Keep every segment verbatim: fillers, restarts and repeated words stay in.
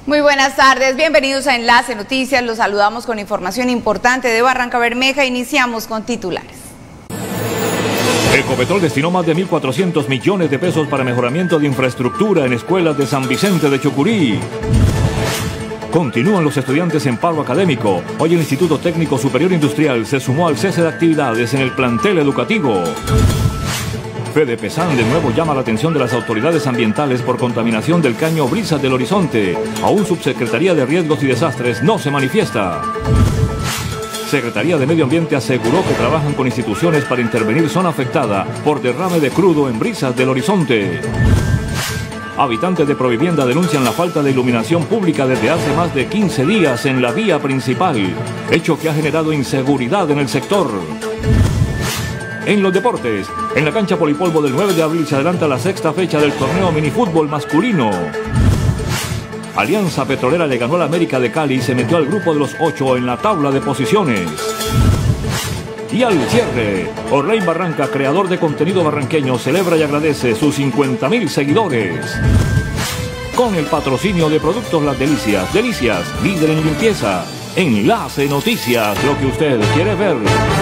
Muy buenas tardes, bienvenidos a Enlace Noticias, los saludamos con información importante de Barrancabermeja. Iniciamos con titulares. Ecopetrol destinó más de mil cuatrocientos millones de pesos para mejoramiento de infraestructura en escuelas de San Vicente de Chucurí. Continúan los estudiantes en paro académico. Hoy el Instituto Técnico Superior Industrial se sumó al cese de actividades en el plantel educativo. FEDEPESAN de nuevo llama la atención de las autoridades ambientales por contaminación del caño Brisas del Horizonte. Aún Subsecretaría de Riesgos y Desastres no se manifiesta. Secretaría de Medio Ambiente aseguró que trabajan con instituciones para intervenir zona afectada por derrame de crudo en Brisas del Horizonte. Habitantes de Provivienda denuncian la falta de iluminación pública desde hace más de quince días en la vía principal, hecho que ha generado inseguridad en el sector. En los deportes, en la cancha Polipolvo del nueve de abril se adelanta la sexta fecha del torneo minifútbol masculino. Alianza Petrolera le ganó al América de Cali y se metió al grupo de los ocho en la tabla de posiciones. Y al cierre, Orley Barranca, creador de contenido barranqueño, celebra y agradece sus cincuenta mil seguidores. Con el patrocinio de Productos Las Delicias, Delicias, líder en limpieza. Enlace Noticias, lo que usted quiere ver.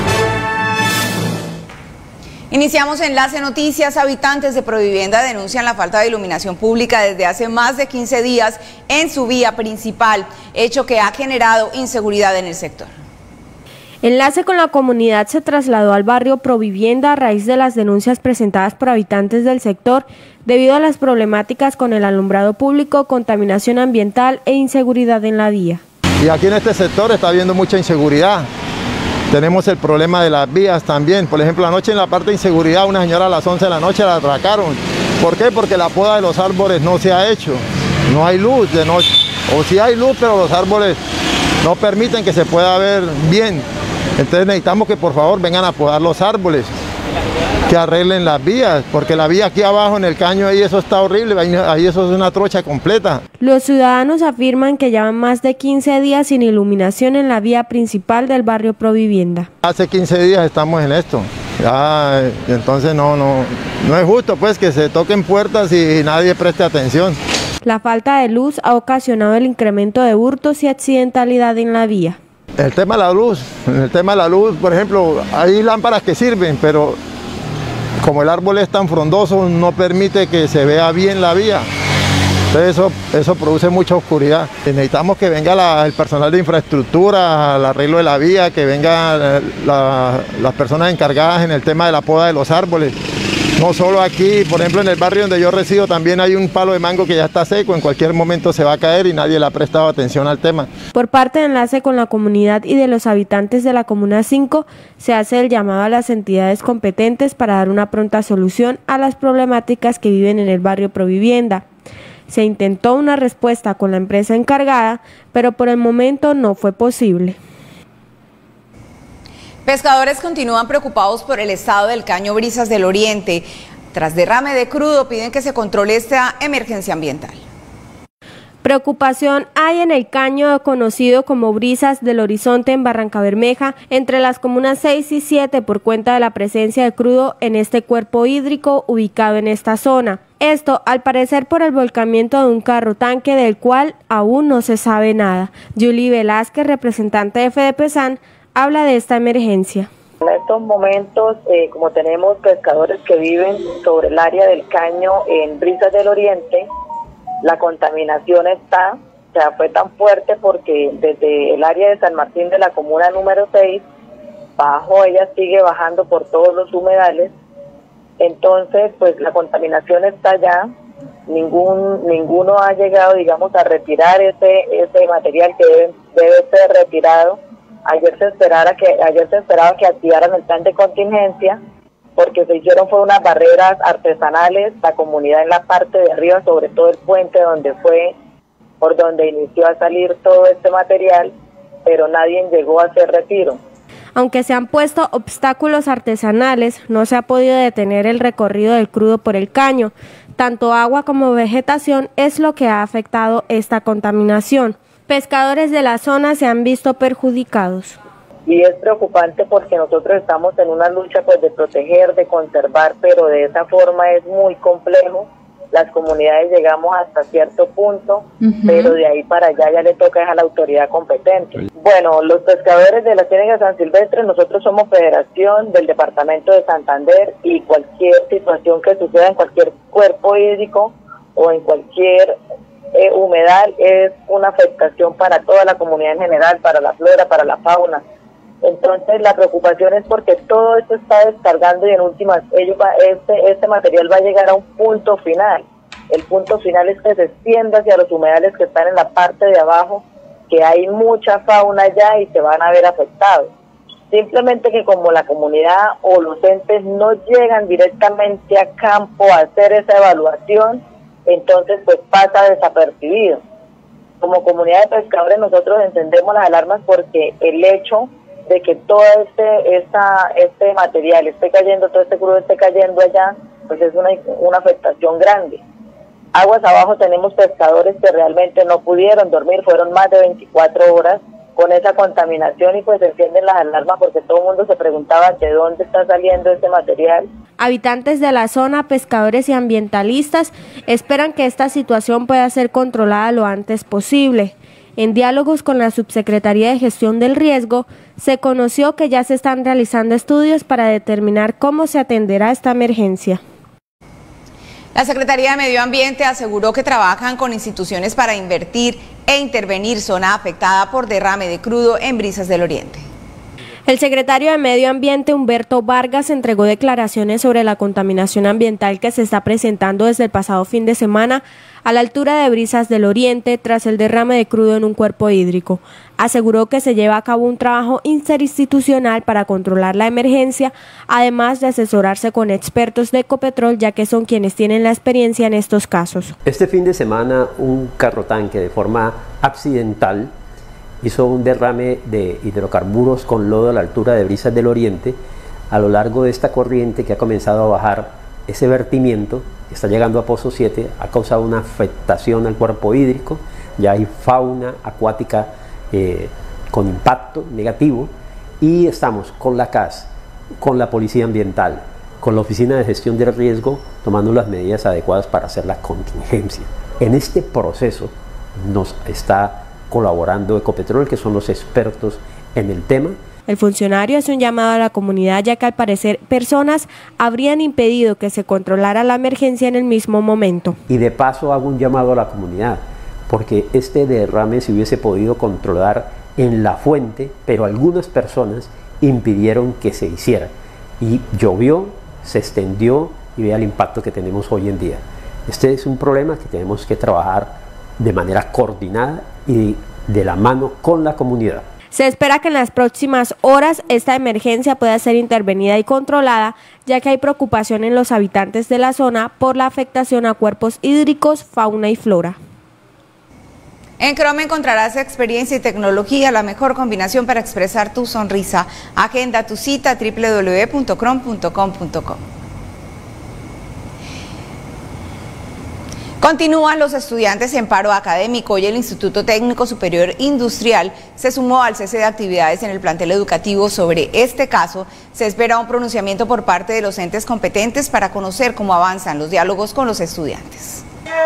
Iniciamos Enlace Noticias. Habitantes de Provivienda denuncian la falta de iluminación pública desde hace más de quince días en su vía principal, hecho que ha generado inseguridad en el sector. Enlace con la comunidad se trasladó al barrio Provivienda a raíz de las denuncias presentadas por habitantes del sector debido a las problemáticas con el alumbrado público, contaminación ambiental e inseguridad en la vía. Y aquí en este sector está habiendo mucha inseguridad. Tenemos el problema de las vías también. Por ejemplo, anoche en la parte de inseguridad, una señora a las once de la noche la atracaron. ¿Por qué? Porque la poda de los árboles no se ha hecho. No hay luz de noche. O sí hay luz, pero los árboles no permiten que se pueda ver bien. Entonces necesitamos que por favor vengan a podar los árboles, que arreglen las vías, porque la vía aquí abajo en el caño, ahí eso está horrible, ahí, ahí eso es una trocha completa. Los ciudadanos afirman que llevan más de quince días sin iluminación en la vía principal del barrio Provivienda. Hace quince días estamos en esto, ya, entonces no, no, no es justo pues que se toquen puertas y nadie preste atención. La falta de luz ha ocasionado el incremento de hurtos y accidentalidad en la vía. El tema de la luz, el tema de la luz, por ejemplo, hay lámparas que sirven, pero como el árbol es tan frondoso, no permite que se vea bien la vía. Entonces eso, eso produce mucha oscuridad. Necesitamos que venga la, el personal de infraestructura al arreglo de la vía, que vengan la, las personas encargadas en el tema de la poda de los árboles. No solo aquí, por ejemplo en el barrio donde yo resido también hay un palo de mango que ya está seco, en cualquier momento se va a caer y nadie le ha prestado atención al tema. Por parte de Enlace con la comunidad y de los habitantes de la Comuna cinco, se hace el llamado a las entidades competentes para dar una pronta solución a las problemáticas que viven en el barrio Provivienda. Se intentó una respuesta con la empresa encargada, pero por el momento no fue posible. Pescadores continúan preocupados por el estado del caño Brisas del Oriente. Tras derrame de crudo, piden que se controle esta emergencia ambiental. Preocupación hay en el caño conocido como Brisas del Horizonte en Barrancabermeja, entre las comunas seis y siete, por cuenta de la presencia de crudo en este cuerpo hídrico ubicado en esta zona. Esto, al parecer, por el volcamiento de un carro tanque del cual aún no se sabe nada. Julie Velázquez, representante de FEDEPESAN, habla de esta emergencia. En estos momentos, eh, como tenemos pescadores que viven sobre el área del caño en Brisas del Oriente, la contaminación está, o sea, fue tan fuerte porque desde el área de San Martín de la comuna número seis, bajo, ella sigue bajando por todos los humedales, entonces pues la contaminación está allá, ningún, ninguno ha llegado, digamos, a retirar ese, ese material que debe, debe ser retirado. Ayer se esperaba que ayer se esperaba que activaran el plan de contingencia porque se hicieron fue unas barreras artesanales, la comunidad en la parte de arriba, sobre todo el puente donde fue por donde inició a salir todo este material, pero nadie llegó a hacer retiro. Aunque se han puesto obstáculos artesanales, no se ha podido detener el recorrido del crudo por el caño. Tanto agua como vegetación es lo que ha afectado esta contaminación. Pescadores de la zona se han visto perjudicados. Y es preocupante porque nosotros estamos en una lucha pues de proteger, de conservar, pero de esa forma es muy complejo. las comunidades llegamos hasta cierto punto, uh-huh. pero de ahí para allá ya le toca a la autoridad competente. Bueno, los pescadores de la Ciénaga San Silvestre, nosotros somos federación del departamento de Santander, y cualquier situación que suceda en cualquier cuerpo hídrico o en cualquier eh, humedal es una afectación para toda la comunidad en general, para la flora, para la fauna. Entonces la preocupación es porque todo esto está descargando y en últimas ellos va, este, este material va a llegar a un punto final. El punto final es que se extienda hacia los humedales que están en la parte de abajo, que hay mucha fauna allá y se van a ver afectados. Simplemente que como la comunidad o los entes no llegan directamente a campo a hacer esa evaluación, entonces pues pasa desapercibido. Como comunidad de pescadores nosotros encendemos las alarmas porque el hecho de que todo este esta, este material esté cayendo, todo este crudo esté cayendo allá, pues es una, una afectación grande. Aguas abajo tenemos pescadores que realmente no pudieron dormir, fueron más de veinticuatro horas con esa contaminación y pues se encienden las alarmas porque todo el mundo se preguntaba de dónde está saliendo este material. Habitantes de la zona, pescadores y ambientalistas esperan que esta situación pueda ser controlada lo antes posible. En diálogos con la Subsecretaría de Gestión del Riesgo, se conoció que ya se están realizando estudios para determinar cómo se atenderá esta emergencia. La Secretaría de Medio Ambiente aseguró que trabajan con instituciones para invertir e intervenir zona afectada por derrame de crudo en Brisas del Oriente. El secretario de Medio Ambiente, Humberto Vargas, entregó declaraciones sobre la contaminación ambiental que se está presentando desde el pasado fin de semana a la altura de Brisas del Oriente tras el derrame de crudo en un cuerpo hídrico. Aseguró que se lleva a cabo un trabajo interinstitucional para controlar la emergencia, además de asesorarse con expertos de Ecopetrol, ya que son quienes tienen la experiencia en estos casos. Este fin de semana un carrotanque de forma accidental hizo un derrame de hidrocarburos con lodo a la altura de Brisas del Oriente, a lo largo de esta corriente que ha comenzado a bajar. Ese vertimiento que está llegando a Pozo siete ha causado una afectación al cuerpo hídrico, ya hay fauna acuática eh, con impacto negativo, y estamos con la C A S, con la Policía Ambiental, con la Oficina de Gestión del Riesgo, tomando las medidas adecuadas para hacer la contingencia. En este proceso nos está colaborando Ecopetrol, que son los expertos en el tema. El funcionario hace un llamado a la comunidad, ya que al parecer personas habrían impedido que se controlara la emergencia en el mismo momento. Y de paso hago un llamado a la comunidad, porque este derrame se hubiese podido controlar en la fuente, pero algunas personas impidieron que se hiciera. Y llovió, se extendió y vea el impacto que tenemos hoy en día. Este es un problema que tenemos que trabajar de manera coordinada y de la mano con la comunidad. Se espera que en las próximas horas esta emergencia pueda ser intervenida y controlada, ya que hay preocupación en los habitantes de la zona por la afectación a cuerpos hídricos, fauna y flora. En Chrome encontrarás experiencia y tecnología, la mejor combinación para expresar tu sonrisa. Agenda tu cita doble u doble u doble u punto chrome punto com punto co. Continúan los estudiantes en paro académico y el Instituto Técnico Superior Industrial se sumó al cese de actividades en el plantel educativo. Sobre este caso, se espera un pronunciamiento por parte de los entes competentes para conocer cómo avanzan los diálogos con los estudiantes.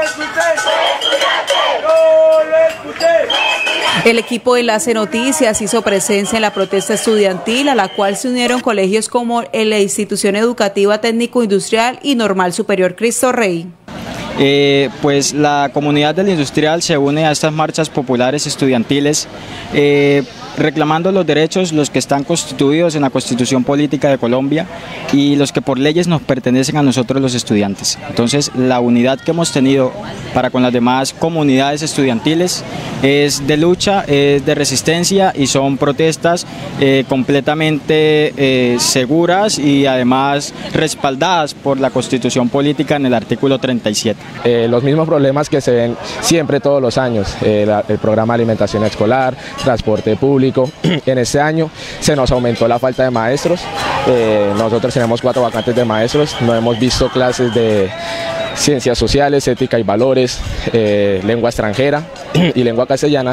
El equipo de Enlace Noticias hizo presencia en la protesta estudiantil, a la cual se unieron colegios como la Institución Educativa Técnico Industrial y Normal Superior Cristo Rey. Eh, pues la comunidad del industrial se une a estas marchas populares estudiantiles eh, reclamando los derechos, los que están constituidos en la Constitución Política de Colombia y los que por leyes nos pertenecen a nosotros los estudiantes. Entonces la unidad que hemos tenido para con las demás comunidades estudiantiles es de lucha, es de resistencia y son protestas eh, completamente eh, seguras y además respaldadas por la Constitución Política en el artículo treinta y siete. Eh, los mismos problemas que se ven siempre todos los años, eh, la, el programa de alimentación escolar, transporte público. En este año se nos aumentó la falta de maestros, eh, nosotros tenemos cuatro vacantes de maestros, no hemos visto clases de ciencias sociales, ética y valores, eh, lengua extranjera y lengua castellana.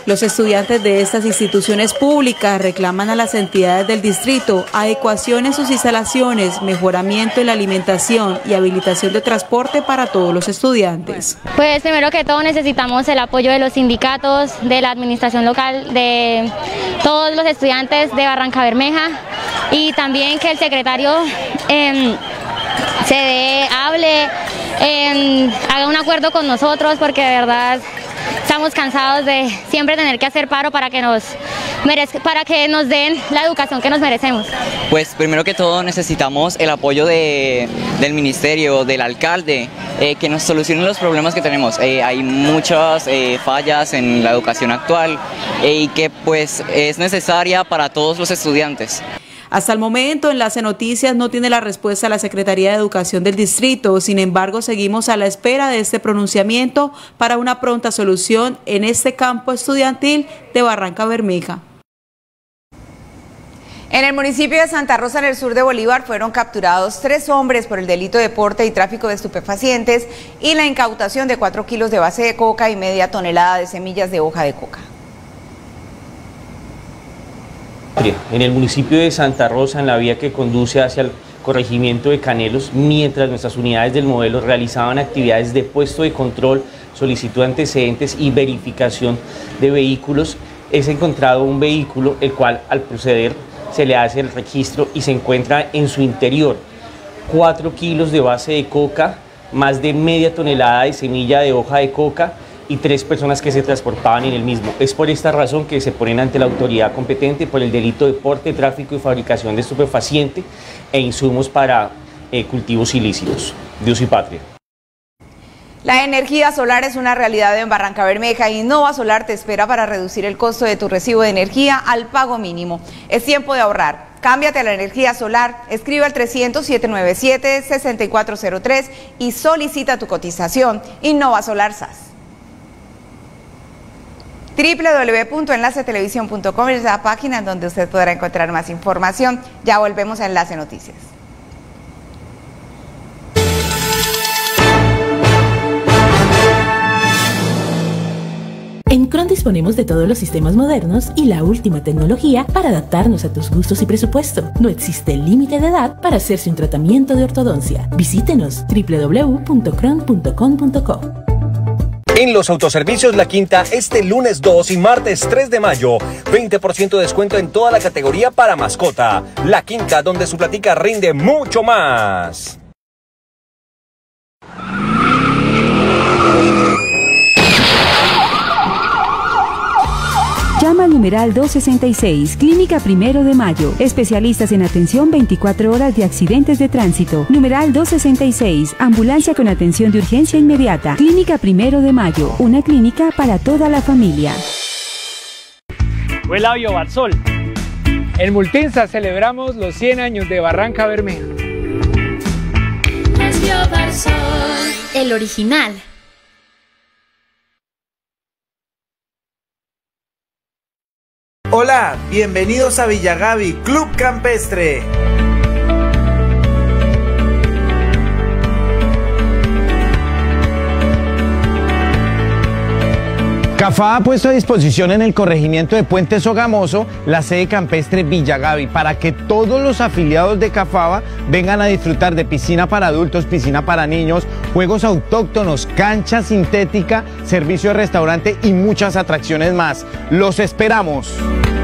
Los estudiantes de estas instituciones públicas reclaman a las entidades del distrito adecuación en sus instalaciones, mejoramiento en la alimentación y habilitación de transporte para todos los estudiantes. Pues primero que todo necesitamos el apoyo de los sindicatos, de la administración local, de todos los estudiantes de Barrancabermeja y también que el secretario eh, se dé, hable, eh, haga un acuerdo con nosotros porque de verdad estamos cansados de siempre tener que hacer paro para que nos merezca, para que nos den la educación que nos merecemos. Pues primero que todo necesitamos el apoyo de, del ministerio, del alcalde, eh, que nos solucionen los problemas que tenemos. Eh, hay muchas eh, fallas en la educación actual eh, y que pues es necesaria para todos los estudiantes. Hasta el momento, Enlace Noticias no tiene la respuesta a la Secretaría de Educación del Distrito. Sin embargo, seguimos a la espera de este pronunciamiento para una pronta solución en este campo estudiantil de Barrancabermeja. En el municipio de Santa Rosa, en el sur de Bolívar, fueron capturados tres hombres por el delito de porte y tráfico de estupefacientes y la incautación de cuatro kilos de base de coca y media tonelada de semillas de hoja de coca. En el municipio de Santa Rosa, en la vía que conduce hacia el corregimiento de Canelos, mientras nuestras unidades del modelo realizaban actividades de puesto de control, solicitud de antecedentes y verificación de vehículos, es encontrado un vehículo el cual al proceder se le hace el registro y se encuentra en su interior cuatro kilos de base de coca, más de media tonelada de semilla de hoja de coca y tres personas que se transportaban en el mismo. Es por esta razón que se ponen ante la autoridad competente por el delito de porte, tráfico y fabricación de estupefaciente e insumos para eh, cultivos ilícitos. Dios y patria. La energía solar es una realidad en Barrancabermeja y Innova Solar te espera para reducir el costo de tu recibo de energía al pago mínimo. Es tiempo de ahorrar. Cámbiate a la energía solar, escribe al trescientos, siete nueve siete, seis cuatro cero tres y solicita tu cotización. Innova Solar S A S. doble u doble u doble u punto enlace televisión punto com es la página en donde usted podrá encontrar más información. Ya volvemos a Enlace Noticias. En Cron disponemos de todos los sistemas modernos y la última tecnología para adaptarnos a tus gustos y presupuesto. No existe límite de edad para hacerse un tratamiento de ortodoncia. Visítenos doble u doble u doble u punto cron punto com punto co. En los autoservicios La Quinta, este lunes dos y martes tres de mayo, veinte por ciento de descuento en toda la categoría para mascota. La Quinta, donde su platica rinde mucho más. Llama al numeral dos sesenta y seis, Clínica Primero de Mayo. Especialistas en atención veinticuatro horas de accidentes de tránsito. Numeral dos sesenta y seis, Ambulancia con atención de urgencia inmediata. Clínica Primero de Mayo, una clínica para toda la familia. Huela Biobarsol. En Multinsa celebramos los cien años de Barrancabermeja. Es Biobarsol, el original. Hola, bienvenidos a Villagavi, Club Campestre. Cafá ha puesto a disposición en el corregimiento de Puente Sogamoso la sede campestre Villagavi para que todos los afiliados de Cafaba vengan a disfrutar de piscina para adultos, piscina para niños, juegos autóctonos, cancha sintética, servicio de restaurante y muchas atracciones más. ¡Los esperamos!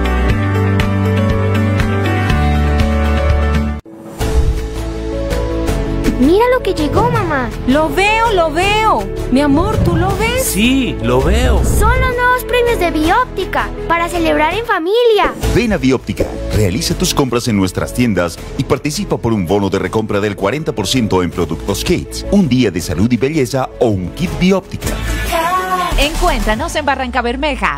Mira lo que llegó, mamá. Lo veo, lo veo. Mi amor, ¿tú lo ves? Sí, lo veo. Son los nuevos premios de Bióptica para celebrar en familia. Ven a Bióptica, realiza tus compras en nuestras tiendas y participa por un bono de recompra del cuarenta por ciento en productos Kits, un día de salud y belleza o un kit Bióptica. Encuéntranos en Barrancabermeja.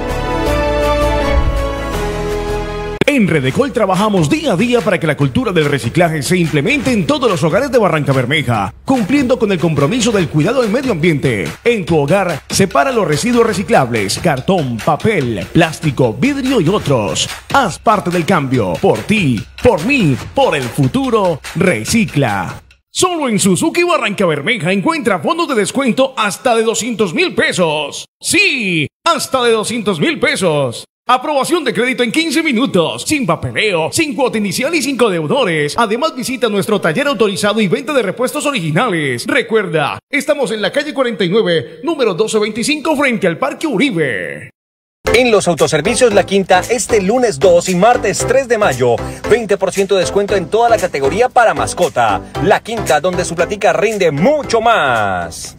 En Redecol trabajamos día a día para que la cultura del reciclaje se implemente en todos los hogares de Barrancabermeja, cumpliendo con el compromiso del cuidado del medio ambiente. En tu hogar, separa los residuos reciclables, cartón, papel, plástico, vidrio y otros. Haz parte del cambio, por ti, por mí, por el futuro. Recicla. Solo en Suzuki Barrancabermeja encuentra fondos de descuento hasta de doscientos mil pesos. ¡Sí! hasta de doscientos mil pesos. Aprobación de crédito en quince minutos, sin papeleo, sin cuota inicial y sin codeudores. Además, visita nuestro taller autorizado y venta de repuestos originales. Recuerda, estamos en la calle cuarenta y nueve, número doce veinticinco, frente al Parque Uribe. En los autoservicios La Quinta, este lunes dos y martes tres de mayo, veinte por ciento de descuento en toda la categoría para mascota. La Quinta, donde su platica rinde mucho más.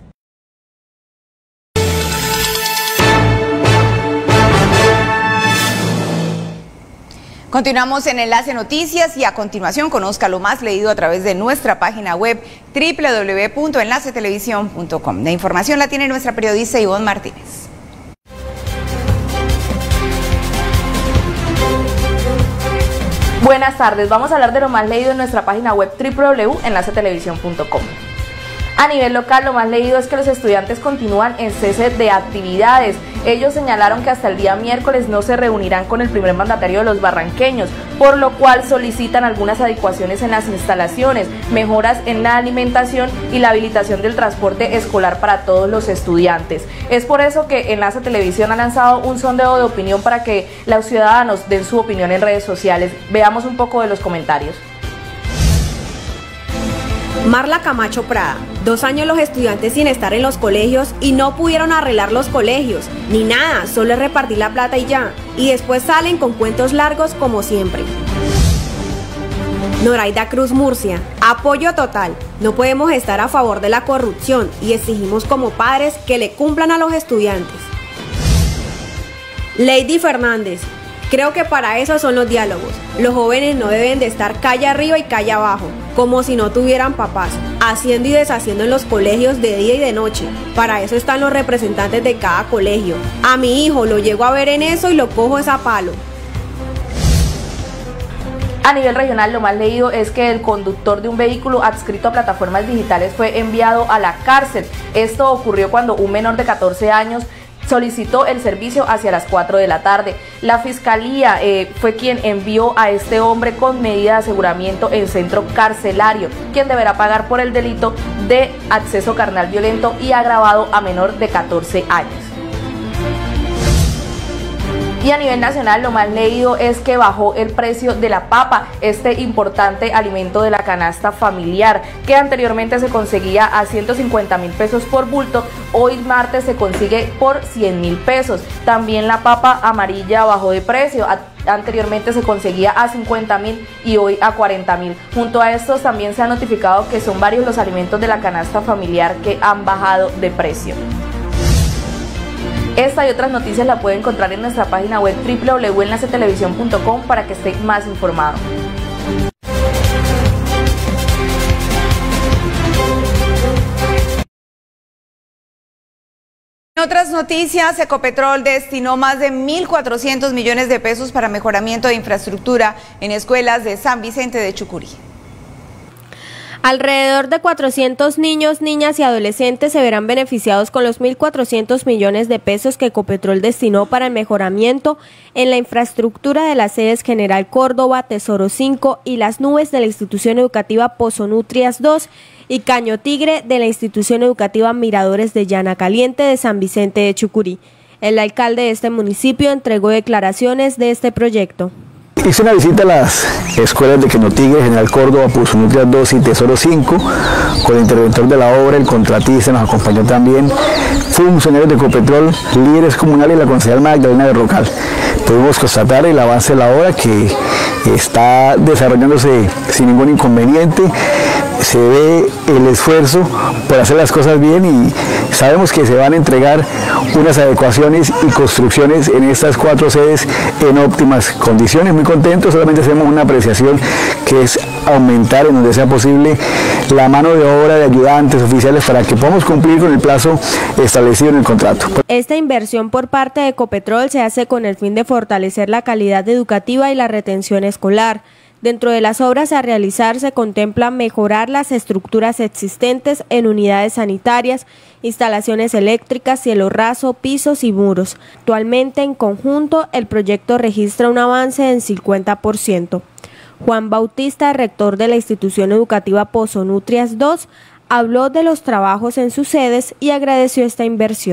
Continuamos en Enlace Noticias y a continuación conozca lo más leído a través de nuestra página web doble u doble u doble u punto enlace televisión punto com. La información la tiene nuestra periodista Ivonne Martínez. Buenas tardes, vamos a hablar de lo más leído en nuestra página web doble u doble u doble u punto enlace televisión punto com. A nivel local, lo más leído es que los estudiantes continúan en cese de actividades. Ellos señalaron que hasta el día miércoles no se reunirán con el primer mandatario de los barranqueños, por lo cual solicitan algunas adecuaciones en las instalaciones, mejoras en la alimentación y la habilitación del transporte escolar para todos los estudiantes. Es por eso que Enlace Televisión ha lanzado un sondeo de opinión para que los ciudadanos den su opinión en redes sociales. Veamos un poco de los comentarios. Marla Camacho Prada, dos años los estudiantes sin estar en los colegios y no pudieron arreglar los colegios, ni nada, solo es repartir la plata y ya, y después salen con cuentos largos como siempre. Noraida Cruz Murcia, apoyo total, no podemos estar a favor de la corrupción y exigimos como padres que le cumplan a los estudiantes. Lady Fernández, creo que para eso son los diálogos. Los jóvenes no deben de estar calle arriba y calle abajo, como si no tuvieran papás, haciendo y deshaciendo en los colegios de día y de noche. Para eso están los representantes de cada colegio. A mi hijo lo llego a ver en eso y lo cojo es a palo. A nivel regional, lo más leído es que el conductor de un vehículo adscrito a plataformas digitales fue enviado a la cárcel. Esto ocurrió cuando un menor de catorce años solicitó el servicio hacia las cuatro de la tarde. La fiscalía eh, fue quien envió a este hombre con medida de aseguramiento en centro carcelario, quien deberá pagar por el delito de acceso carnal violento y agravado a menor de catorce años. Y a nivel nacional, lo más leído es que bajó el precio de la papa, este importante alimento de la canasta familiar, que anteriormente se conseguía a ciento cincuenta mil pesos por bulto, hoy martes se consigue por cien mil pesos. También la papa amarilla bajó de precio, anteriormente se conseguía a cincuenta mil y hoy a cuarenta mil. Junto a estos también se ha notificado que son varios los alimentos de la canasta familiar que han bajado de precio. Esta y otras noticias la puede encontrar en nuestra página web doble u doble u doble u punto enlace televisión punto com para que esté más informado. En otras noticias, Ecopetrol destinó más de mil cuatrocientos millones de pesos para mejoramiento de infraestructura en escuelas de San Vicente de Chucurí. Alrededor de cuatrocientos niños, niñas y adolescentes se verán beneficiados con los mil cuatrocientos millones de pesos que Ecopetrol destinó para el mejoramiento en la infraestructura de las sedes General Córdoba, Tesoro cinco y Las Nubes de la institución educativa Pozonutrias dos y Caño Tigre de la institución educativa Miradores de Llana Caliente de San Vicente de Chucurí. El alcalde de este municipio entregó declaraciones de este proyecto. Hice una visita a las escuelas de Caño Tigre, General Córdoba, Pozonutrias dos y Tesoro cinco, con el interventor de la obra, el contratista, nos acompañó también funcionarios de Ecopetrol, líderes comunales y la concejal Magdalena Berrocal. Pudimos constatar el avance de la obra que está desarrollándose sin ningún inconveniente. Se ve el esfuerzo por hacer las cosas bien y sabemos que se van a entregar unas adecuaciones y construcciones en estas cuatro sedes en óptimas condiciones. Muy contentos, solamente hacemos una apreciación que es aumentar en donde sea posible la mano de obra de ayudantes oficiales para que podamos cumplir con el plazo establecido en el contrato. Esta inversión por parte de Ecopetrol se hace con el fin de fortalecer la calidad educativa y la retención escolar. Dentro de las obras a realizar se contempla mejorar las estructuras existentes en unidades sanitarias, instalaciones eléctricas, cielo raso, pisos y muros. Actualmente, en conjunto, el proyecto registra un avance del cincuenta por ciento. Juan Bautista, rector de la institución educativa Pozonutrias dos, habló de los trabajos en sus sedes y agradeció esta inversión.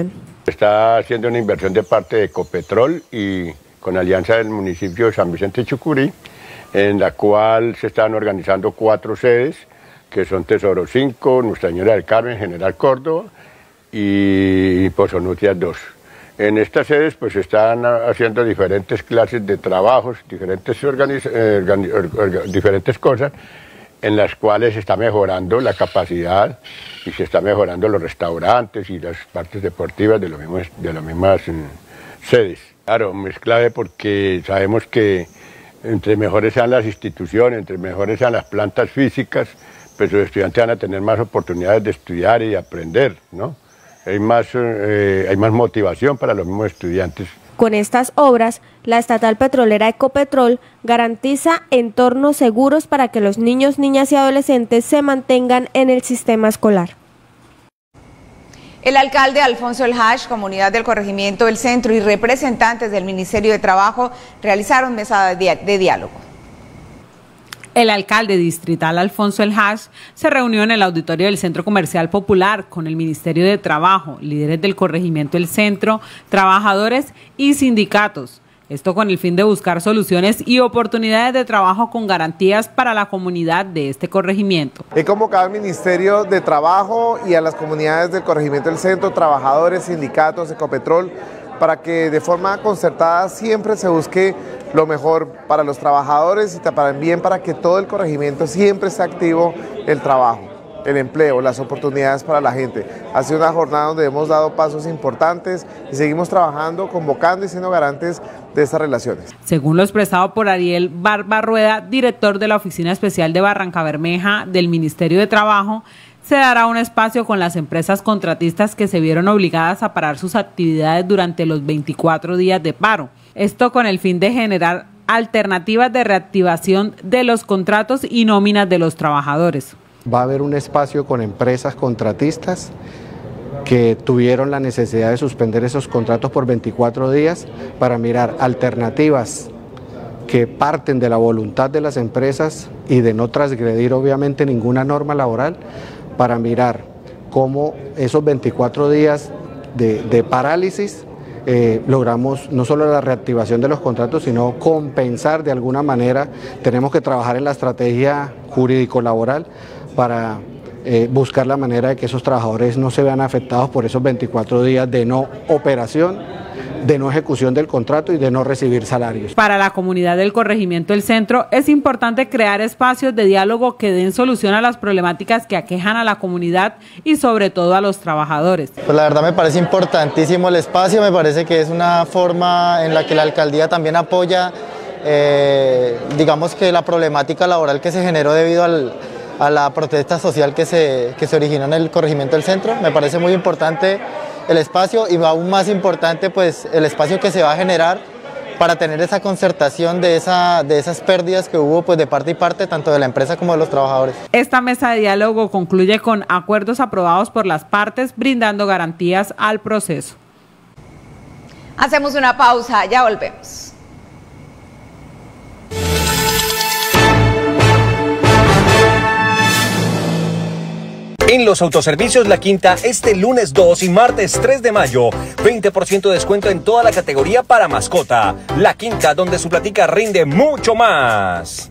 Está haciendo una inversión de parte de Ecopetrol y con alianza del municipio de San Vicente Chucurí, en la cual se están organizando cuatro sedes, que son Tesoro cinco, Nuestra Señora del Carmen, General Córdoba y Pozonutrias dos. En estas sedes pues están haciendo diferentes clases de trabajos, diferentes, eh, orga diferentes cosas, en las cuales se está mejorando la capacidad y se está mejorando los restaurantes y las partes deportivas de, los mismos, de las mismas eh, sedes. Claro, es clave porque sabemos que entre mejores sean las instituciones, entre mejores sean las plantas físicas, pues los estudiantes van a tener más oportunidades de estudiar y de aprender, ¿no? Hay más, eh, hay más motivación para los mismos estudiantes. Con estas obras, la estatal petrolera Ecopetrol garantiza entornos seguros para que los niños, niñas y adolescentes se mantengan en el sistema escolar. El alcalde Alfonso El Hash, comunidad del corregimiento del centro y representantes del Ministerio de Trabajo realizaron mesa de, de diálogo. El alcalde distrital Alfonso El Hash se reunió en el auditorio del Centro Comercial Popular con el Ministerio de Trabajo, líderes del corregimiento del centro, trabajadores y sindicatos. Esto con el fin de buscar soluciones y oportunidades de trabajo con garantías para la comunidad de este corregimiento. He convocado al Ministerio de Trabajo y a las comunidades del corregimiento del centro, trabajadores, sindicatos, Ecopetrol, para que de forma concertada siempre se busque lo mejor para los trabajadores y también para que todo el corregimiento siempre esté activo el trabajo, el empleo, las oportunidades para la gente. Ha sido una jornada donde hemos dado pasos importantes y seguimos trabajando, convocando y siendo garantes de estas relaciones. Según lo expresado por Ariel Barbarrueda, director de la Oficina Especial de Barrancabermeja del Ministerio de Trabajo, se dará un espacio con las empresas contratistas que se vieron obligadas a parar sus actividades durante los veinticuatro días de paro. Esto con el fin de generar alternativas de reactivación de los contratos y nóminas de los trabajadores. Va a haber un espacio con empresas contratistas que tuvieron la necesidad de suspender esos contratos por veinticuatro días para mirar alternativas que parten de la voluntad de las empresas y de no transgredir obviamente ninguna norma laboral, para mirar cómo esos veinticuatro días de, de parálisis eh, logramos no solo la reactivación de los contratos, sino compensar de alguna manera. Tenemos que trabajar en la estrategia jurídico-laboral para eh, buscar la manera de que esos trabajadores no se vean afectados por esos veinticuatro días de no operación, de no ejecución del contrato y de no recibir salarios. Para la comunidad del corregimiento del centro es importante crear espacios de diálogo que den solución a las problemáticas que aquejan a la comunidad y sobre todo a los trabajadores. Pues la verdad me parece importantísimo el espacio, me parece que es una forma en la que la alcaldía también apoya, eh, digamos que la problemática laboral que se generó debido al, a la protesta social que se, que se originó en el corregimiento del centro. Me parece muy importante el espacio y aún más importante pues el espacio que se va a generar para tener esa concertación de, esa, de esas pérdidas que hubo pues de parte y parte tanto de la empresa como de los trabajadores. Esta mesa de diálogo concluye con acuerdos aprobados por las partes brindando garantías al proceso. Hacemos una pausa, ya volvemos. En los autoservicios La Quinta, este lunes dos y martes tres de mayo, veinte por ciento de descuento en toda la categoría para mascota. La Quinta, donde su platica rinde mucho más.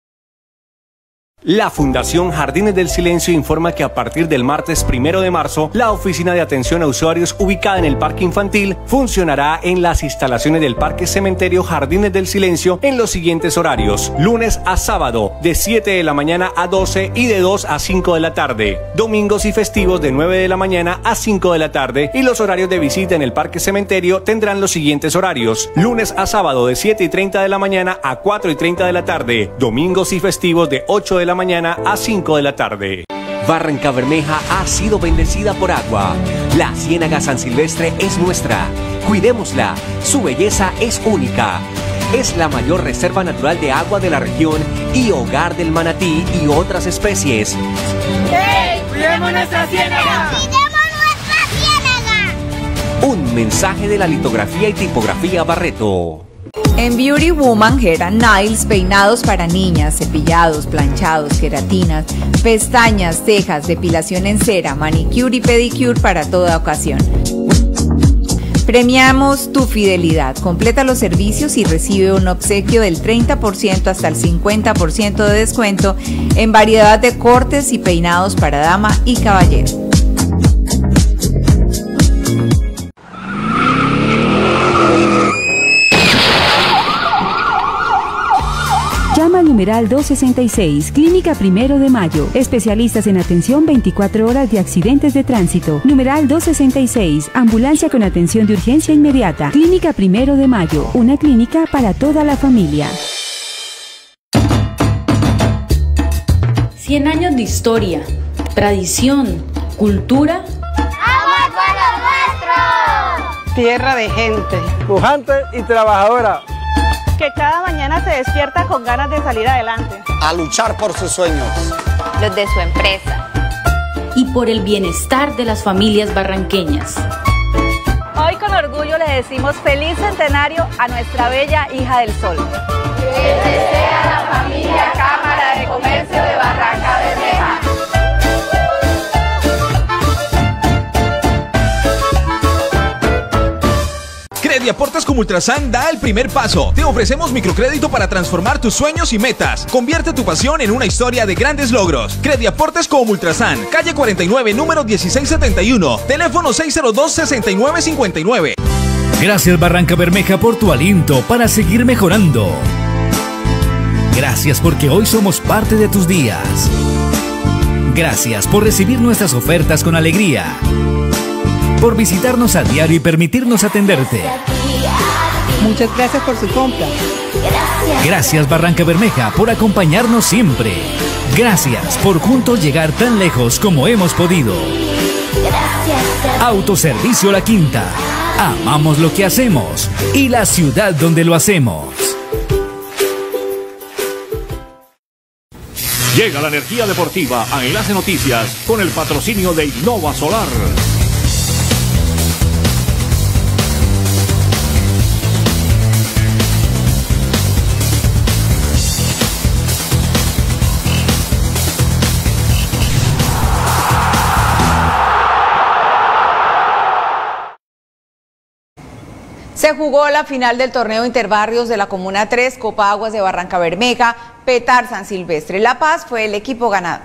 La Fundación Jardines del Silencio informa que a partir del martes primero de marzo, la oficina de atención a usuarios ubicada en el Parque Infantil funcionará en las instalaciones del Parque Cementerio Jardines del Silencio en los siguientes horarios: lunes a sábado, de siete de la mañana a doce y de dos a cinco de la tarde; domingos y festivos de nueve de la mañana a cinco de la tarde, y los horarios de visita en el Parque Cementerio tendrán los siguientes horarios: lunes a sábado de siete y treinta de la mañana a cuatro y treinta de la tarde, domingos y festivos de ocho de la mañana a cinco de la tarde. Barrancabermeja ha sido bendecida por agua. La Ciénaga San Silvestre es nuestra. Cuidémosla. Su belleza es única. Es la mayor reserva natural de agua de la región y hogar del manatí y otras especies. ¡Hey! ¡Cuidemos nuestra ciénaga! ¡Cuidemos nuestra ciénaga! Un mensaje de la litografía y tipografía Barreto. En Beauty Woman, Hair and Nails, peinados para niñas, cepillados, planchados, queratinas, pestañas, cejas, depilación en cera, manicure y pedicure para toda ocasión. Premiamos tu fidelidad. Completa los servicios y recibe un obsequio del treinta por ciento hasta el cincuenta por ciento de descuento en variedad de cortes y peinados para dama y caballero. Llama al numeral dos sesenta y seis, Clínica Primero de Mayo. Especialistas en atención veinticuatro horas de accidentes de tránsito. Numeral dos sesenta y seis, ambulancia con atención de urgencia inmediata. Clínica Primero de Mayo, una clínica para toda la familia. cien años de historia, tradición, cultura. ¡Agua por lo nuestro! Tierra de gente, pujante y trabajadora, que cada mañana se despierta con ganas de salir adelante. A luchar por sus sueños. Los de su empresa. Y por el bienestar de las familias barranqueñas. Hoy con orgullo le decimos feliz centenario a nuestra bella hija del sol. Que desea la familia Cámara de Comercio de Barrancabermeja. Crediaportes como Ultrasan da el primer paso. Te ofrecemos microcrédito para transformar tus sueños y metas. Convierte tu pasión en una historia de grandes logros. Crediaportes como Ultrasan, calle cuarenta y nueve, número dieciséis setenta y uno, teléfono seis cero dos, sesenta y nueve cincuenta y nueve. Gracias Barrancabermeja por tu aliento para seguir mejorando. Gracias porque hoy somos parte de tus días. Gracias por recibir nuestras ofertas con alegría. Por visitarnos a diario y permitirnos atenderte. Muchas gracias por su compra. Gracias Barrancabermeja por acompañarnos siempre. Gracias por juntos llegar tan lejos como hemos podido. Autoservicio La Quinta. Amamos lo que hacemos y la ciudad donde lo hacemos. Llega la energía deportiva a Enlace Noticias con el patrocinio de Innova Solar. Se jugó la final del torneo Interbarrios de la Comuna tres, Copa Aguas de Barrancabermeja, Petar San Silvestre. La Paz fue el equipo ganador.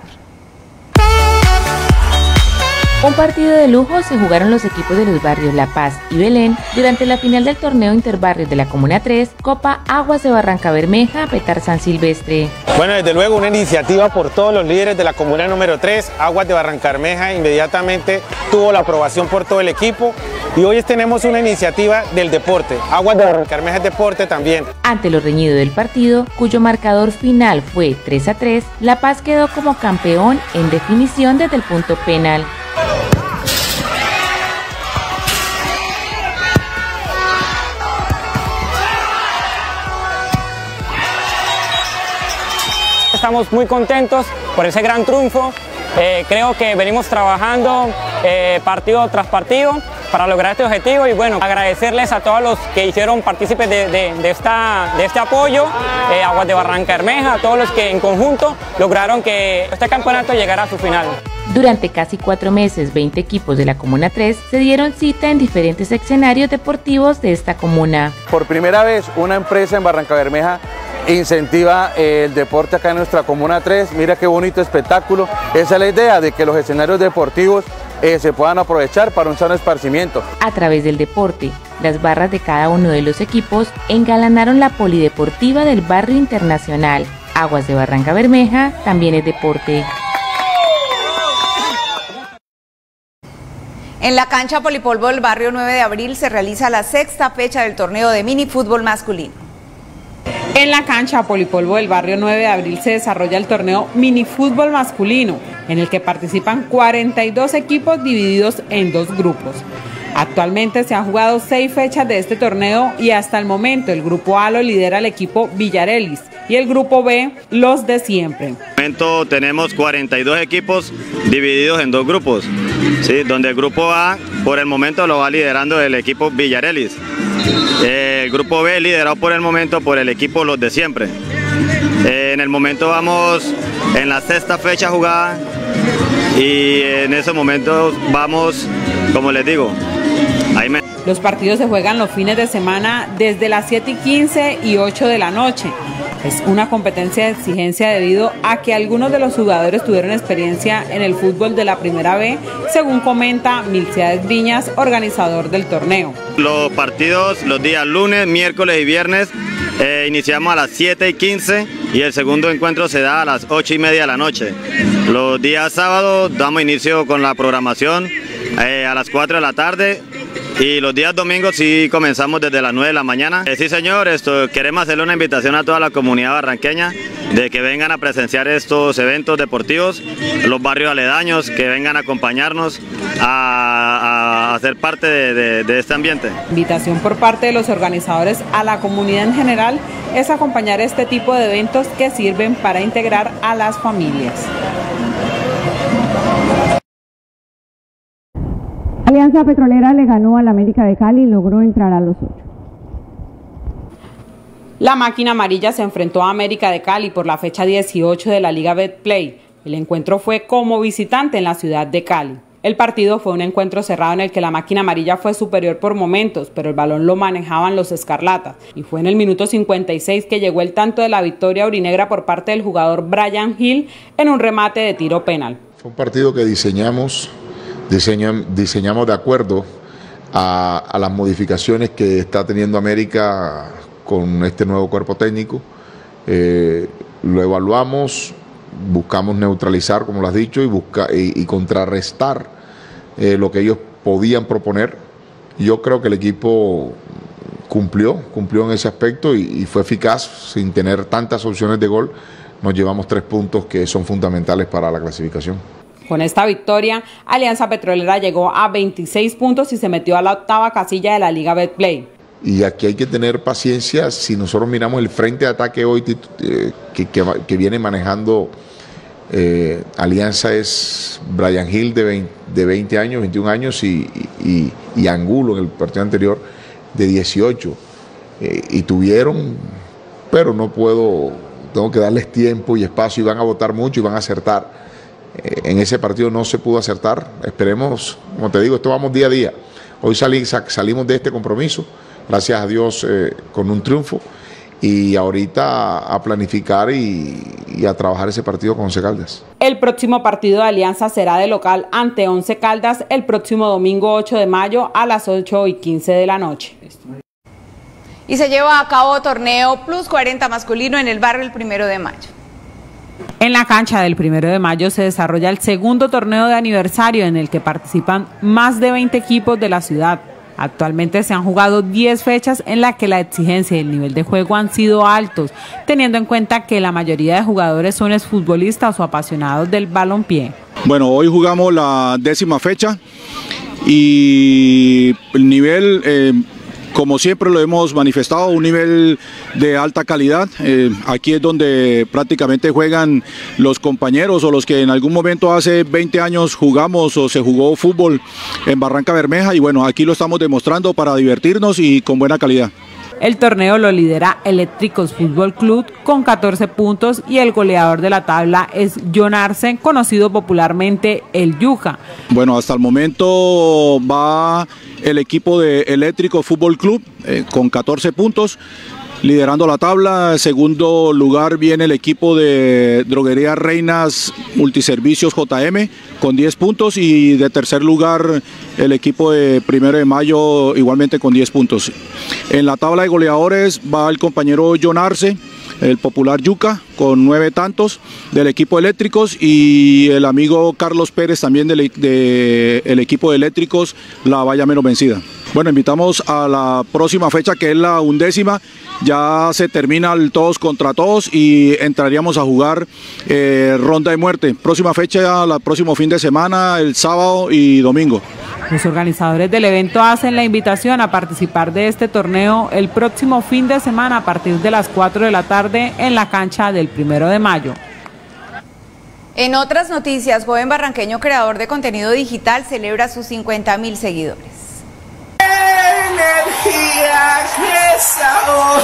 Un partido de lujo se jugaron los equipos de los barrios La Paz y Belén durante la final del torneo Interbarrios de la Comuna tres, Copa Aguas de Barrancabermeja, Petar San Silvestre. Bueno, desde luego una iniciativa por todos los líderes de la Comuna número tres, Aguas de Barrancabermeja, inmediatamente tuvo la aprobación por todo el equipo y hoy tenemos una iniciativa del deporte, Aguas de Barrancabermeja es deporte también. Ante lo reñido del partido, cuyo marcador final fue tres a tres, La Paz quedó como campeón en definición desde el punto penal. Estamos muy contentos por ese gran triunfo. Eh, creo que venimos trabajando eh, partido tras partido para lograr este objetivo y bueno, agradecerles a todos los que hicieron partícipes de, de, de, esta, de este apoyo, eh, Aguas de Barrancabermeja, a todos los que en conjunto lograron que este campeonato llegara a su final. Durante casi cuatro meses, veinte equipos de la Comuna tres se dieron cita en diferentes escenarios deportivos de esta comuna. Por primera vez, una empresa en Barrancabermeja incentiva el deporte acá en nuestra Comuna tres. Mira qué bonito espectáculo. Esa es la idea, de que los escenarios deportivos eh, se puedan aprovechar para un sano esparcimiento. A través del deporte, las barras de cada uno de los equipos engalanaron la polideportiva del barrio internacional. Aguas de Barrancabermeja también es deporte. En la cancha Polipolvo del barrio nueve de abril se realiza la sexta fecha del torneo de minifútbol masculino. En la cancha Polipolvo del barrio nueve de abril se desarrolla el torneo minifútbol masculino, en el que participan cuarenta y dos equipos divididos en dos grupos. Actualmente se han jugado seis fechas de este torneo y hasta el momento el grupo A lo lidera el equipo Villarelis y el grupo B los de siempre. En este momento tenemos cuarenta y dos equipos divididos en dos grupos, ¿sí? Donde el grupo A por el momento lo va liderando el equipo Villarelis. El grupo B liderado por el momento por el equipo Los de Siempre. En el momento vamos en la sexta fecha jugada y en esos momentos vamos, como les digo, Ahí me... Los partidos se juegan los fines de semana desde las siete y quince y ocho de la noche. Es una competencia de exigencia debido a que algunos de los jugadores tuvieron experiencia en el fútbol de la Primera B, según comenta Milciades Viñas, organizador del torneo. Los partidos los días lunes, miércoles y viernes eh, iniciamos a las siete y quince y el segundo encuentro se da a las ocho y media de la noche. Los días sábados damos inicio con la programación eh, a las cuatro de la tarde. Y los días domingos sí comenzamos desde las nueve de la mañana. Eh, sí señor, esto, queremos hacerle una invitación a toda la comunidad barranqueña de que vengan a presenciar estos eventos deportivos, los barrios aledaños, que vengan a acompañarnos a, a, a ser parte de, de, de este ambiente. Invitación por parte de los organizadores a la comunidad en general es acompañar este tipo de eventos que sirven para integrar a las familias. Alianza Petrolera le ganó al América de Cali y logró entrar a los ocho. La máquina amarilla se enfrentó a América de Cali por la fecha dieciocho de la Liga Betplay. El encuentro fue como visitante en la ciudad de Cali. El partido fue un encuentro cerrado en el que la máquina amarilla fue superior por momentos, pero el balón lo manejaban los escarlatas. Y fue en el minuto cincuenta y seis que llegó el tanto de la victoria aurinegra por parte del jugador Brian Hill en un remate de tiro penal. Fue un partido que diseñamos Diseñam, diseñamos de acuerdo a, a las modificaciones que está teniendo América con este nuevo cuerpo técnico. Eh, lo evaluamos, buscamos neutralizar, como lo has dicho, y, busca, y, y contrarrestar eh, lo que ellos podían proponer. Yo creo que el equipo cumplió, cumplió en ese aspecto y, y fue eficaz sin tener tantas opciones de gol. Nos llevamos tres puntos que son fundamentales para la clasificación. Con esta victoria, Alianza Petrolera llegó a veintiséis puntos y se metió a la octava casilla de la Liga Betplay. Y aquí hay que tener paciencia. Si nosotros miramos el frente de ataque hoy eh, que, que, que viene manejando eh, Alianza es Brian Hill de veinte, de veinte años, veintiún años y, y, y Angulo en el partido anterior de dieciocho. Eh, y tuvieron, pero no puedo, tengo que darles tiempo y espacio y van a votar mucho y van a acertar. En ese partido no se pudo acertar, esperemos, como te digo, esto vamos día a día. Hoy salí, salimos de este compromiso, gracias a Dios, eh, con un triunfo, y ahorita a planificar y, y a trabajar ese partido con Once Caldas. El próximo partido de Alianza será de local ante Once Caldas el próximo domingo ocho de mayo a las ocho y quince de la noche. Y se lleva a cabo torneo Plus cuarenta masculino en el barrio el primero de mayo. En la cancha del primero de mayo se desarrolla el segundo torneo de aniversario en el que participan más de veinte equipos de la ciudad. Actualmente se han jugado diez fechas en las que la exigencia y el nivel de juego han sido altos, teniendo en cuenta que la mayoría de jugadores son exfutbolistas o apasionados del balompié. Bueno, hoy jugamos la décima fecha y el nivel... Eh, Como siempre lo hemos manifestado, un nivel de alta calidad. Eh, aquí es donde prácticamente juegan los compañeros o los que en algún momento hace veinte años jugamos o se jugó fútbol en Barranca Bermeja y bueno, aquí lo estamos demostrando para divertirnos y con buena calidad. El torneo lo lidera Eléctricos Fútbol Club con catorce puntos y el goleador de la tabla es John Arce, conocido popularmente el Yuca. Bueno, hasta el momento va el equipo de Eléctrico Fútbol Club eh, con catorce puntos, liderando la tabla. En segundo lugar viene el equipo de Droguería Reinas Multiservicios J M con diez puntos y de tercer lugar el equipo de Primero de Mayo igualmente con diez puntos. En la tabla de goleadores va el compañero John Arce, el popular Yuca, con nueve tantos del equipo Eléctricos y el amigo Carlos Pérez también del de, el equipo de Eléctricos, la valla menos vencida. Bueno, invitamos a la próxima fecha que es la undécima, ya se termina el todos contra todos y entraríamos a jugar eh, ronda de muerte. Próxima fecha, el próximo fin de semana, el sábado y domingo. Los organizadores del evento hacen la invitación a participar de este torneo el próximo fin de semana a partir de las cuatro de la tarde en la cancha del primero de mayo. En otras noticias, joven barranqueño creador de contenido digital celebra sus cincuenta mil seguidores. energía, qué sabor.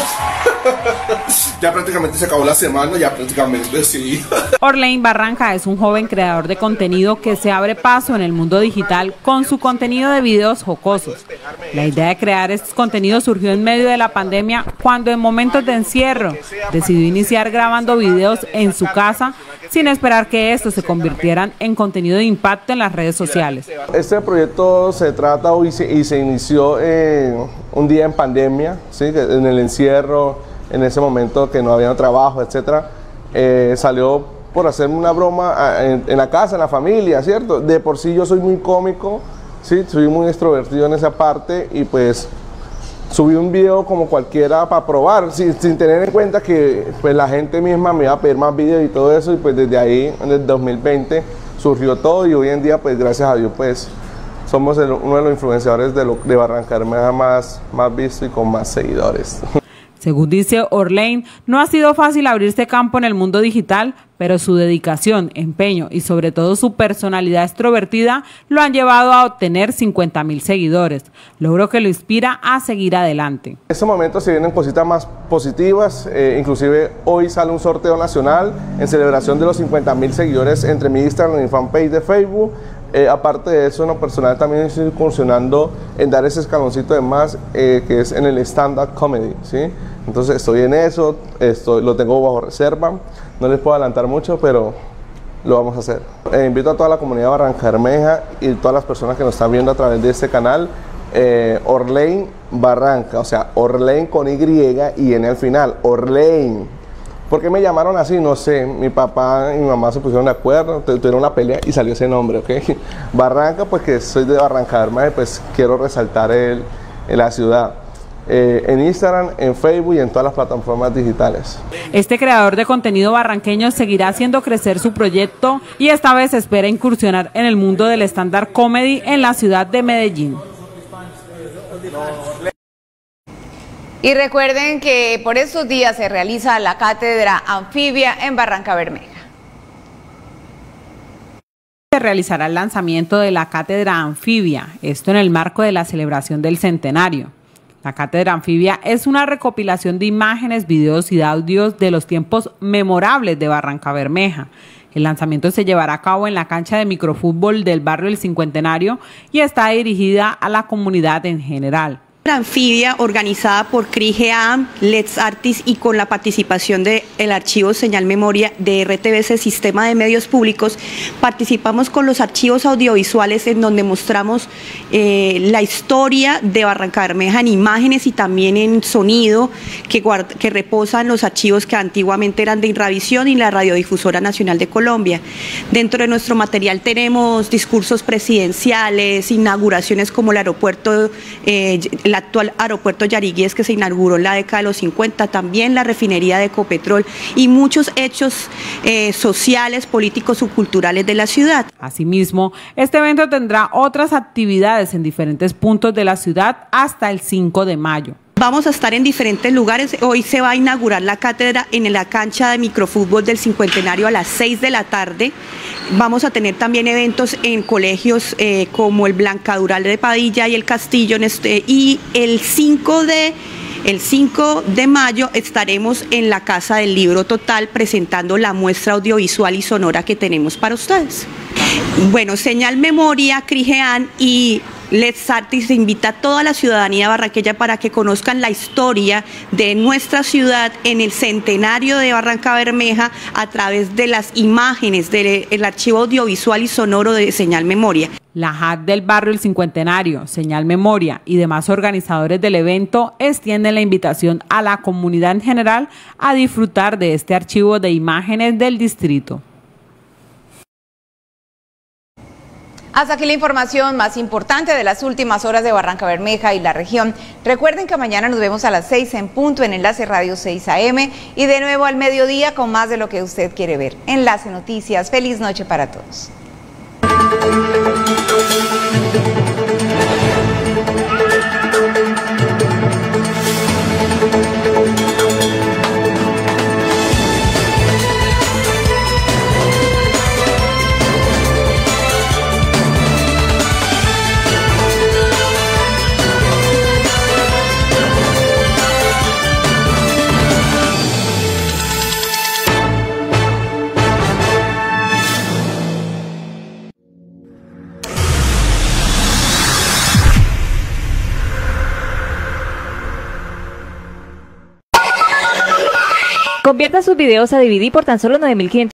Ya prácticamente se acabó la semana, ya prácticamente sí. Orlain Barranca es un joven creador de contenido que se abre paso en el mundo digital con su contenido de videos jocosos. La idea de crear estos contenidos surgió en medio de la pandemia, cuando en momentos de encierro decidió iniciar grabando videos en su casa sin esperar que estos se convirtieran en contenido de impacto en las redes sociales. Este proyecto se trata y se, y se inició en un día en pandemia, ¿sí? En el encierro, en ese momento que no había trabajo, etcétera. Eh, salió por hacer una broma en, en la casa, en la familia, ¿cierto? De por sí yo soy muy cómico, ¿sí? Soy muy extrovertido en esa parte y pues subí un video como cualquiera para probar, sin, sin tener en cuenta que pues, la gente misma me iba a pedir más videos y todo eso, y pues desde ahí, en el dos mil veinte, surgió todo, y hoy en día, pues gracias a Dios, pues somos el, uno de los influenciadores de, lo, de Barrancabermeja más, más visto y con más seguidores. Según dice Orlain, no ha sido fácil abrirse campo en el mundo digital, pero su dedicación, empeño y sobre todo su personalidad extrovertida lo han llevado a obtener cincuenta mil seguidores, logro que lo inspira a seguir adelante. En este momento se vienen cositas más positivas, eh, inclusive hoy sale un sorteo nacional en celebración de los cincuenta mil seguidores entre mi Instagram y mi fanpage de Facebook. Eh, aparte de eso, en lo personal también estoy incursionando en dar ese escaloncito de más, eh, que es en el stand-up comedy, ¿sí? Entonces estoy en eso, estoy, lo tengo bajo reserva, no les puedo adelantar mucho, pero lo vamos a hacer. Eh, invito a toda la comunidad de Barrancabermeja y todas las personas que nos están viendo a través de este canal, eh, Orlain Barranca, o sea, Orlain con Y y N al final, Orlain. ¿Por qué me llamaron así? No sé, mi papá y mi mamá se pusieron de acuerdo, tuvieron una pelea y salió ese nombre, ¿ok? Barranca, pues que soy de Barrancabermeja, pues quiero resaltar el, el la ciudad. Eh, en Instagram, en Facebook y en todas las plataformas digitales. Este creador de contenido barranqueño seguirá haciendo crecer su proyecto y esta vez espera incursionar en el mundo del stand-up comedy en la ciudad de Medellín. Y recuerden que por estos días se realiza la Cátedra Anfibia en Barrancabermeja. Se realizará el lanzamiento de la Cátedra Anfibia, esto en el marco de la celebración del centenario. La Cátedra Anfibia es una recopilación de imágenes, videos y audios de los tiempos memorables de Barrancabermeja. El lanzamiento se llevará a cabo en la cancha de microfútbol del barrio El Cincuentenario y está dirigida a la comunidad en general. Anfibia, organizada por C R I G E A M, Let's Artis y con la participación del archivo Señal Memoria de R T V C Sistema de Medios Públicos, participamos con los archivos audiovisuales en donde mostramos eh, la historia de Barrancabermeja en imágenes y también en sonido que, guarda, que reposan los archivos que antiguamente eran de Inravisión y la Radiodifusora Nacional de Colombia. Dentro de nuestro material tenemos discursos presidenciales, inauguraciones como el aeropuerto eh, el actual aeropuerto Yariguíes, que se inauguró en la década de los cincuenta, también la refinería de Ecopetrol y muchos hechos eh, sociales, políticos o culturales de la ciudad. Asimismo, este evento tendrá otras actividades en diferentes puntos de la ciudad hasta el cinco de mayo. Vamos a estar en diferentes lugares. Hoy se va a inaugurar la cátedra en la cancha de microfútbol del Cincuentenario a las seis de la tarde. Vamos a tener también eventos en colegios eh, como el Blancadural de Padilla y el Castillo. Este, y el cinco de mayo estaremos en la Casa del Libro Total presentando la muestra audiovisual y sonora que tenemos para ustedes. Bueno, Señal Memoria, C R I G E A M y Let's Artis invita a toda la ciudadanía barranqueña para que conozcan la historia de nuestra ciudad en el centenario de Barrancabermeja a través de las imágenes del archivo audiovisual y sonoro de Señal Memoria. La J A C del barrio El Cincuentenario, Señal Memoria y demás organizadores del evento extienden la invitación a la comunidad en general a disfrutar de este archivo de imágenes del distrito. Hasta aquí la información más importante de las últimas horas de Barrancabermeja y la región. Recuerden que mañana nos vemos a las seis en punto en Enlace Radio seis A M y de nuevo al mediodía con más de lo que usted quiere ver. Enlace Noticias. Feliz noche para todos. Convierta sus videos a D V D por tan solo nueve mil quinientos